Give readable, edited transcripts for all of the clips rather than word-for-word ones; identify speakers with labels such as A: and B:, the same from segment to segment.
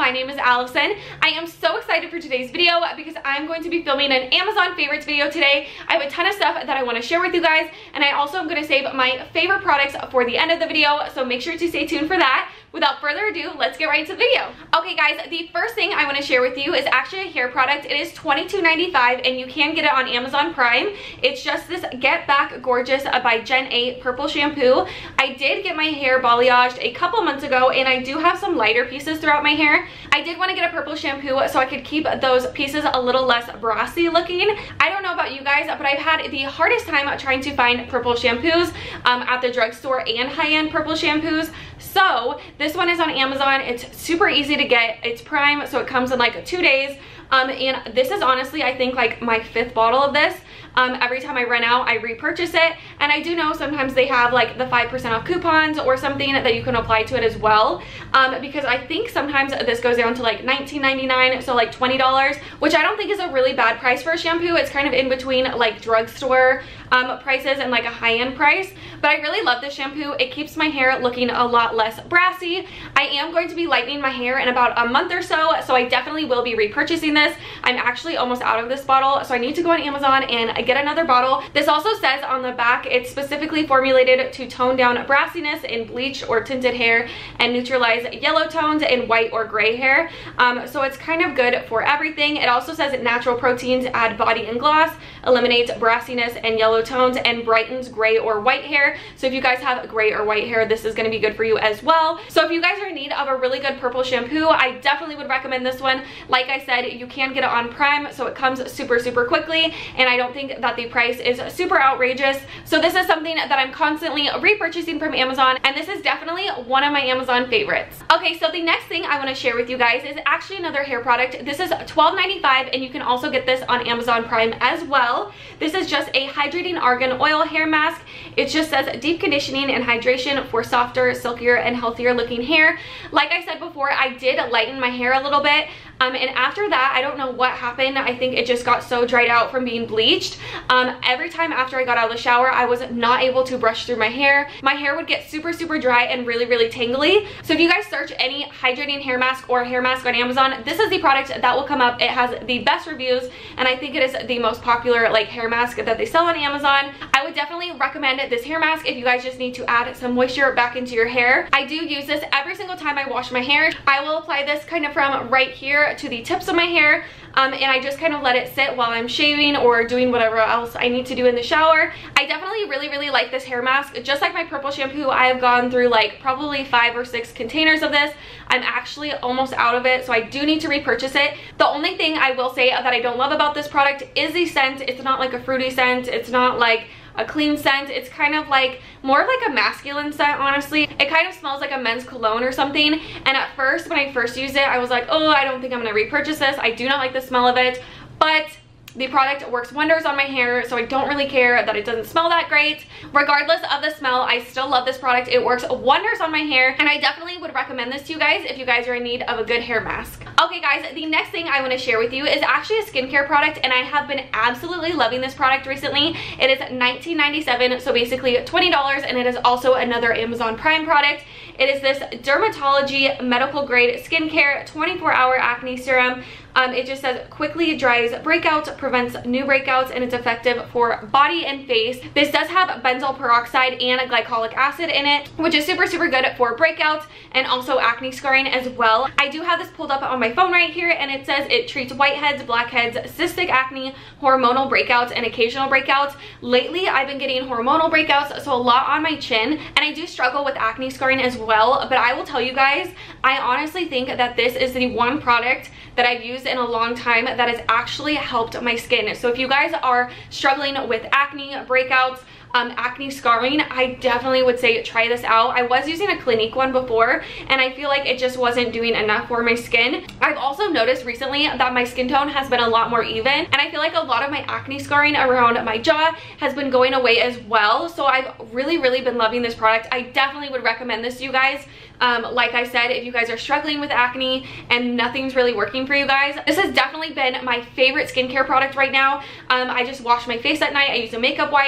A: my name is Allison. I am so excited for today's video because I'm going to be filming an Amazon favorites video today. I have a ton of stuff that I want to share with you guys, and I also am going to save my favorite products for the end of the video, so make sure to stay tuned for that. Without further ado, let's get right into the video. Okay guys, the first thing I want to share with you is actually a hair product. It is $22.95 and you can get it on Amazon Prime. It's just this Get Back Gorgeous by Gen 8 purple shampoo. I did get my hair balayaged a couple months ago and I do have some lighter pieces throughout my hair. I did want to get a purple shampoo so I could keep those pieces a little less brassy looking. I don't know about you guys, but I've had the hardest time trying to find purple shampoos at the drugstore and high-end purple shampoos. So this one is on Amazon. It's super easy to get. It's Prime, so it comes in like 2 days. And this is honestly, I think, like my 5th bottle of this. Every time I run out, I repurchase it. And I do know sometimes they have like the 5% off coupons or something that you can apply to it as well. Because I think sometimes this goes down to like $19.99, so like $20, which I don't think is a really bad price for a shampoo. It's kind of in between like drugstore prices and like a high-end price. But I really love this shampoo. It keeps my hair looking a lot less brassy. I am going to be lightening my hair in about a month or so I definitely will be repurchasing this. I'm actually almost out of this bottle, so I need to go on Amazon and get another bottle. This also says on the back it's specifically formulated to tone down brassiness in bleached or tinted hair and neutralize yellow tones in white or gray hair. So it's kind of good for everything. It also says natural proteins add body and gloss, eliminates brassiness and yellow tones, and brightens gray or white hair. So if you guys have gray or white hair, this is going to be good for you as well. So if you guys are in need of a really good purple shampoo, I definitely would recommend this one. Like I said, you can get it on Prime, so it comes super quickly, and I don't think that the price is super outrageous. So this is something that I'm constantly repurchasing from Amazon, and this is definitely one of my Amazon favorites. Okay, so the next thing I want to share with you guys is actually another hair product. This is $12.95 and you can also get this on Amazon Prime as well. This is just a hydrating argan oil hair mask. It just says deep conditioning and hydration for softer, silkier, and healthier looking hair. Like I said before, I did lighten my hair a little bit. And after that, I don't know what happened. I think it just got so dried out from being bleached. Every time after I got out of the shower, I was not able to brush through my hair. My hair would get super dry and really tangly. So if you guys search any hydrating hair mask or hair mask on Amazon, this is the product that will come up. It has the best reviews, and I think it is the most popular like hair mask that they sell on Amazon. I would definitely recommend this hair mask if you guys just need to add some moisture back into your hair. I do use this every single time I wash my hair. I will apply this kind of from right here to the tips of my hair, and I just kind of let it sit while I'm shaving or doing whatever else I need to do in the shower. I definitely really like this hair mask. Just like my purple shampoo, I have gone through like probably 5 or 6 containers of this. I'm actually almost out of it, so I do need to repurchase it. The only thing I will say that I don't love about this product is the scent. It's not like a fruity scent. It's not like a clean scent. It's kind of like more of like a masculine scent, honestly. It kind of smells like a men's cologne or something, and at first when I first used it, I was like, oh, I don't think I'm gonna repurchase this. I do not like the smell of it, but the product works wonders on my hair, so I don't really care that it doesn't smell that great. Regardless of the smell, I still love this product. It works wonders on my hair, and I definitely would recommend this to you guys if you guys are in need of a good hair mask. Okay guys, the next thing I want to share with you is actually a skincare product, and I have been absolutely loving this product recently. It is $19.97, so basically $20, and it is also another Amazon Prime product. It is this Dermatology medical grade skincare 24-hour acne serum. It just says quickly dries breakouts, prevents new breakouts, and it's effective for body and face. This does have benzoyl peroxide and a glycolic acid in it, which is super good for breakouts and also acne scarring as well. I do have this pulled up on my phone right here, and it says it treats whiteheads, blackheads, cystic acne, hormonal breakouts, and occasional breakouts. Lately, I've been getting hormonal breakouts, so a lot on my chin, and I do struggle with acne scarring as well. But I will tell you guys, I honestly think that this is the one product that I've used in a long time that has actually helped my skin. So if you guys are struggling with acne, breakouts, acne scarring, I definitely would say try this out. I was using a Clinique one before, and I feel like it just wasn't doing enough for my skin. I've also noticed recently that my skin tone has been a lot more even, and I feel like a lot of my acne scarring around my jaw has been going away as well. So I've really been loving this product. I definitely would recommend this to you guys. Like I said, if you guys are struggling with acne and nothing's really working for you guys, this has definitely been my favorite skincare product right now. I just wash my face at night. I use a makeup wipe,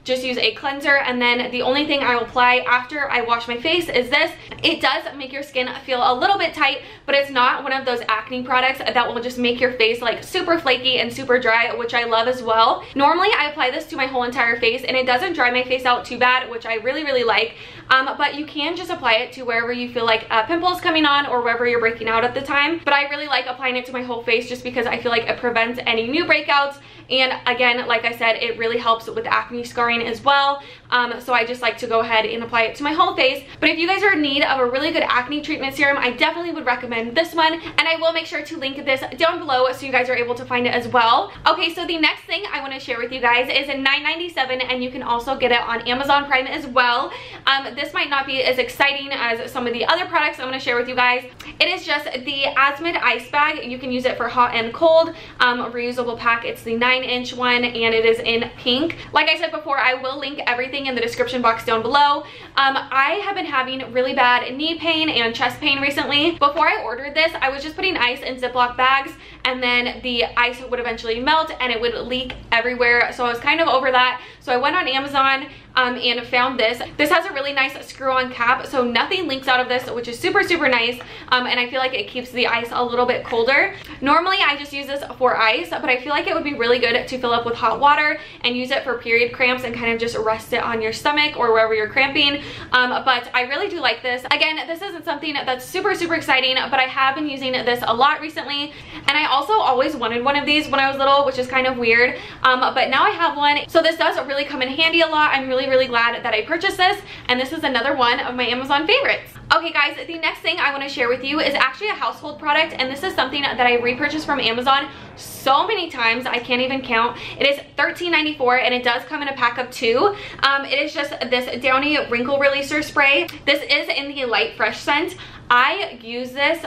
A: just use a cleanser, and then the only thing I will apply after I wash my face is this. It does make your skin feel a little bit tight, but it's not one of those acne products that will just make your face like super flaky and super dry, which I love as well. Normally I apply this to my whole entire face and it doesn't dry my face out too bad, which I really like. But you can just apply it to wherever you feel like pimples coming on or wherever you're breaking out at the time. But I really like applying it to my whole face just because I feel like it prevents any new breakouts. And again, like I said, it really helps with acne scarring as well. So I just like to go ahead and apply it to my whole face. But if you guys are in need of a really good acne treatment serum, I definitely would recommend this one. And I will make sure to link this down below so you guys are able to find it as well. Okay, so the next thing I want to share with you guys is $9.97, and you can also get it on Amazon Prime as well. This might not be as exciting as some of the other products I'm going to share with you guys. It is just the Asmid Ice Bag. You can use it for hot and cold. Reusable pack. It's the 9-inch one and it is in pink. Like I said before, I will link everything in the description box down below. I have been having really bad knee pain and chest pain recently. Before I ordered this, I was just putting ice in Ziploc bags, and then the ice would eventually melt and it would leak everywhere. So I was kind of over that. So I went on Amazon and found this. This has a really nice screw-on cap, so nothing leaks out of this, which is super nice. And I feel like it keeps the ice a little bit colder. Normally I just use this for ice, but I feel like it would be really good to fill up with hot water and use it for period cramps and kind of just rest it on your stomach or wherever you're cramping. But I really do like this. Again, this isn't something that's super exciting, but I have been using this a lot recently. And I also always wanted one of these when I was little, which is kind of weird. But now I have one. So this does really come in handy a lot. I'm really glad that I purchased this, and this is another one of my Amazon favorites. Okay guys, the next thing I want to share with you is actually a household product, and this is something that I repurchased from Amazon so many times I can't even count. It is $13.94 and it does come in a pack of 2. It is just this Downy wrinkle releaser spray. This is in the Light Fresh scent. I use this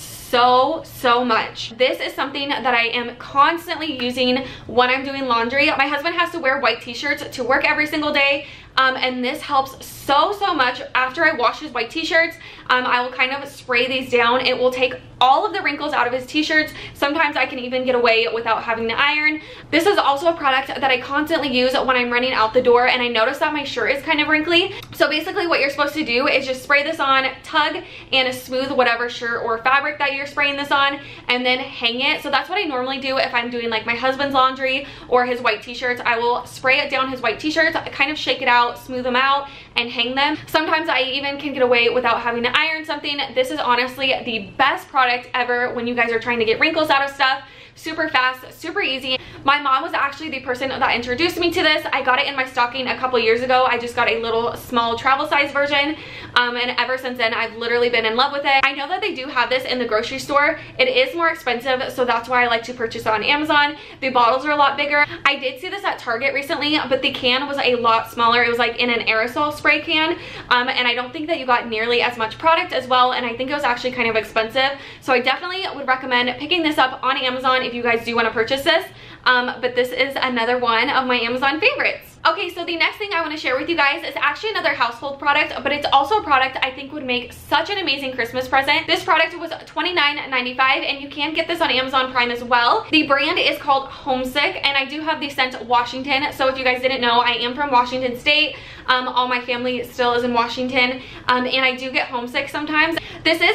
A: so much. This is something that I am constantly using when I'm doing laundry. My husband has to wear white t-shirts to work every single day. And this helps so much. After I wash his white t-shirts, I will kind of spray these down. It will take all of the wrinkles out of his t-shirts. Sometimes I can even get away without having to iron. This is also a product that I constantly use when I'm running out the door, and I notice that my shirt is kind of wrinkly. So basically what you're supposed to do is just spray this on, tug and smooth whatever shirt or fabric that you're spraying this on, and then hang it. So that's what I normally do if I'm doing like my husband's laundry or his white t-shirts. I will spray it down his white t-shirts, kind of shake it out, smooth them out, and hang them. Sometimes I even can get away without having to iron something. This is honestly the best product ever when you guys are trying to get wrinkles out of stuff. Super fast, super easy. My mom was actually the person that introduced me to this. I got it in my stocking a couple years ago. I just got a little small travel size version, and ever since then I've literally been in love with it. I know that they do have this in the grocery store. It is more expensive, so that's why I like to purchase it on Amazon. The bottles are a lot bigger. I did see this at Target recently, but the can was a lot smaller. It was like in an aerosol spray can, and I don't think that you got nearly as much product as well, and I think it was actually kind of expensive. So I definitely would recommend picking this up on Amazon if you guys do want to purchase this. But this is another one of my Amazon favorites. Okay, so the next thing I want to share with you guys is actually another household product, but it's also a product I think would make such an amazing Christmas present. This product was $29.95, and you can get this on Amazon Prime as well. The brand is called Homesick, and I do have the scent Washington. So if you guys didn't know, I am from Washington State. All my family still is in Washington, and I do get homesick sometimes. This is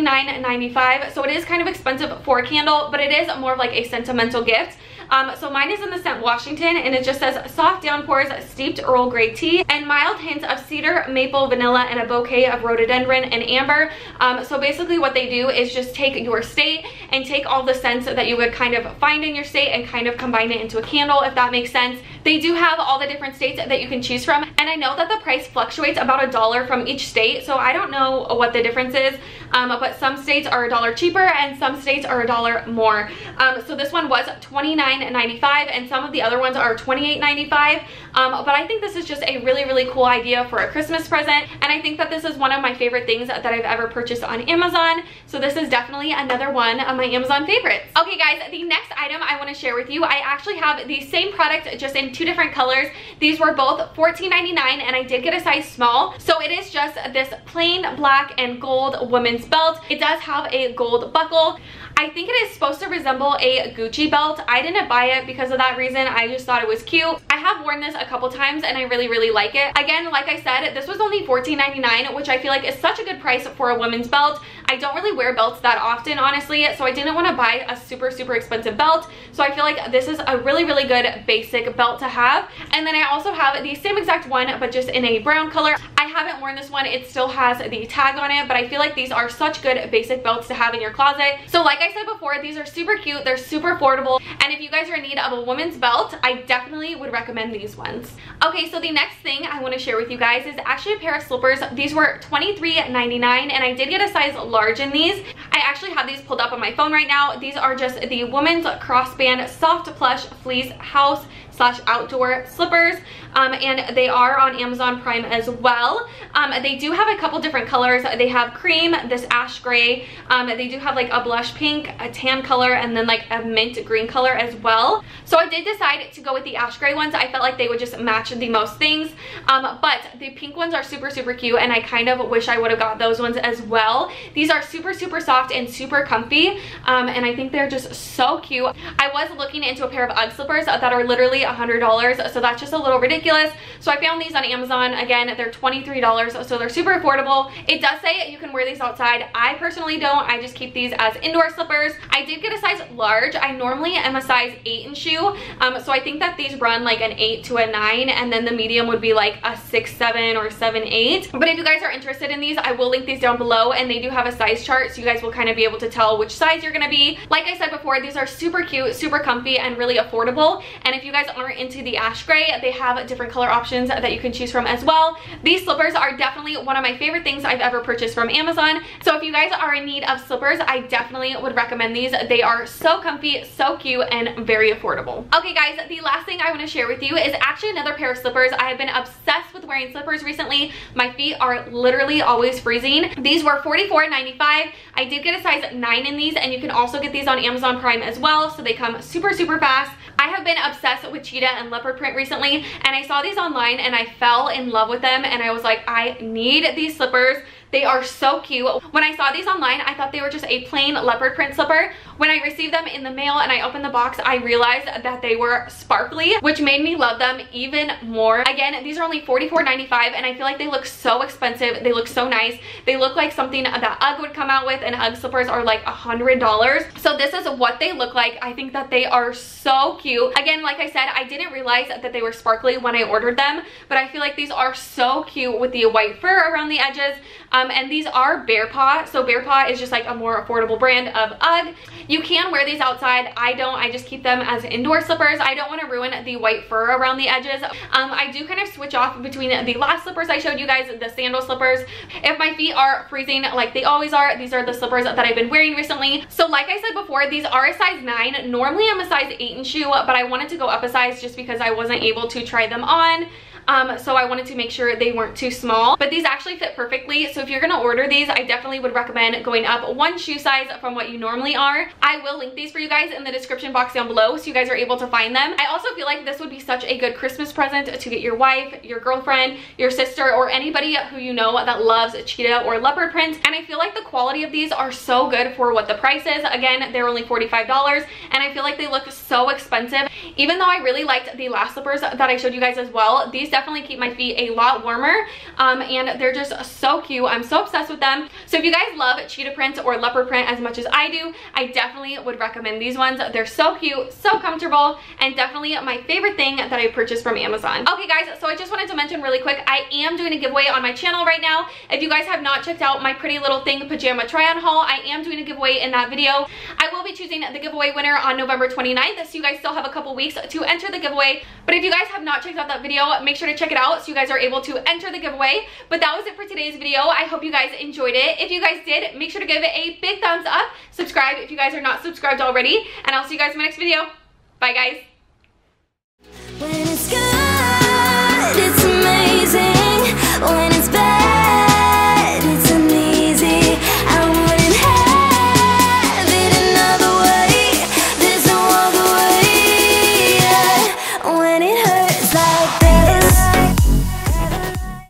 A: $29.95, so it is kind of expensive for a candle, but it is more of like a sentimental gift. So mine is in the scent Washington, and it just says soft downpours, steeped Earl Grey tea, and mild hints of cedar, maple, vanilla, and a bouquet of rhododendron and amber. So basically what they do is just take your state and take all the scents that you would kind of find in your state and kind of combine it into a candle, if that makes sense. They do have all the different states that you can choose from, and I know that the price fluctuates about $1 from each state, so I don't know what the difference is, but some states are $1 cheaper and some states are $1 more. So this one was $29.95, and some of the other ones are $28.95. But I think this is just a really cool idea for a Christmas present, and I think that this is one of my favorite things that I've ever purchased on Amazon. So this is definitely another one of my Amazon favorites. Okay guys, the next item I want to share with you, I actually have the same product just in 2 different colors. These were both $14.99, and I did get a size small. So it is just this plain black and gold women's belt. It does have a gold buckle. I think it is supposed to resemble a Gucci belt. I didn't didn't buy it because of that reason. I just thought it was cute. I have worn this a couple times and I really like it. Again, like I said, this was only $14.99, which I feel like is such a good price for a women's belt. I don't really wear belts that often, honestly, so I didn't want to buy a super expensive belt. So I feel like this is a really good basic belt to have. And then I also have the same exact one, but just in a brown color. I haven't worn this one. It still has the tag on it, but I feel like these are such good basic belts to have in your closet. So like I said before, these are super cute. They're super affordable. And if you guys are in need of a women's belt, I definitely would recommend these ones. Okay, so the next thing I want to share with you guys is actually a pair of slippers. These were $23.99 and I did get a size large in these. I actually have these pulled up on my phone right now. These are just the women's crossband soft plush fleece house / outdoor slippers, and they are on Amazon Prime as well. They do have a couple different colors. They have cream, this ash gray, they do have like a blush pink, a tan color, and then like a mint green color as well. So I did decide to go with the ash gray ones. I felt like they would just match the most things, but the pink ones are super cute, and I kind of wish I would have got those ones as well. These are super soft and super comfy, and I think they're just so cute. I was looking into a pair of UGG slippers that are literally $100, so that's just a little ridiculous. So I found these on Amazon. Again, they're $23, so they're super affordable. It does say you can wear these outside. I personally don't. I just keep these as indoor slippers. I did get a size large. I normally am a size 8 in shoe, so I think that these run like an 8 to a 9, and then the medium would be like a 6'7" or 7'8". But if you guys are interested in these, I will link these down below, and they do have a size chart, so you guys will kind of be able to tell which size you're gonna be. Like I said before, these are super cute, super comfy, and really affordable. And if you guys aren't into the ash gray, they have different color options that you can choose from as well. These slippers are definitely one of my favorite things I've ever purchased from Amazon. So if you guys are in need of slippers, I definitely would recommend these. They are so comfy, so cute, and very affordable. Okay guys, the last thing I want to share with you is actually another pair of slippers. I have been obsessed with wearing slippers recently. My feet are literally always freezing. These were $44.95. I did get a size 9 in these, and you can also get these on Amazon Prime as well, so they come super fast. I have been obsessed with cheetah and leopard print recently, and I saw these online and I fell in love with them, and I was like, I need these slippers. They are so cute. When I saw these online, I thought they were just a plain leopard print slipper. When I received them in the mail and I opened the box, I realized that they were sparkly, which made me love them even more. Again, these are only $44.95, and I feel like they look so expensive. They look so nice. They look like something that UGG would come out with, and UGG slippers are like $100. So this is what they look like. I think that they are so cute. Again, like I said, I didn't realize that they were sparkly when I ordered them, but I feel like these are so cute with the white fur around the edges. And these are Bear Paw. So Bear Paw is just like a more affordable brand of UGG. You can wear these outside. I don't. I just keep them as indoor slippers. I don't want to ruin the white fur around the edges. I do kind of switch off between the last slippers I showed you guys, the sandal slippers. If my feet are freezing like they always are, these are the slippers that I've been wearing recently. So like I said before, these are a size 9. Normally I'm a size 8 in shoe, but I wanted to go up a size just because I wasn't able to try them on. So I wanted to make sure they weren't too small, but these actually fit perfectly. So if you're gonna order these, I definitely would recommend going up 1 shoe size from what you normally are. I will link these for you guys in the description box down below, so you guys are able to find them. I also feel like this would be such a good Christmas present to get your wife, your girlfriend, your sister, or anybody who you know that loves cheetah or leopard print. And I feel like the quality of these are so good for what the price is. Again, they're only $45, and I feel like they look so expensive. Even though I really liked the last slippers that I showed you guys as well, these definitely keep my feet a lot warmer, and they're just so cute. I'm so obsessed with them. So if you guys love cheetah print or leopard print as much as I do, I definitely would recommend these ones. They're so cute, so comfortable, and definitely my favorite thing that I purchased from Amazon. Okay guys, so I just wanted to mention really quick, I am doing a giveaway on my channel right now. If you guys have not checked out my Pretty Little Thing pajama try-on haul, I am doing a giveaway in that video. I will be choosing the giveaway winner on November 29th, so you guys still have a couple weeks to enter the giveaway. But if you guys have not checked out that video, make sure to check it out so you guys are able to enter the giveaway. But that was it for today's video. I hope you guys enjoyed it. If you guys did, make sure to give it a big thumbs up. Subscribe if you guys are not subscribed already, and I'll see you guys in my next video. Bye guys.